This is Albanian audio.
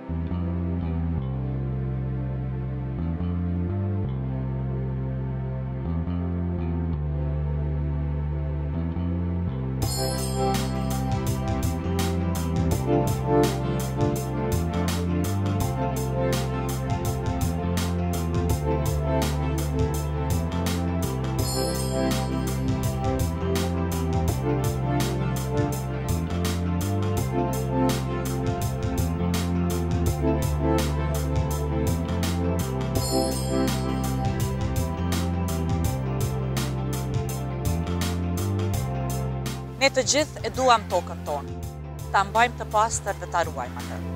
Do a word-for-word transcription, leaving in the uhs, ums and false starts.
Ne të gjithë e duam tokën tonë, ta mbajmë të pastër dhe ta ruajmë atë.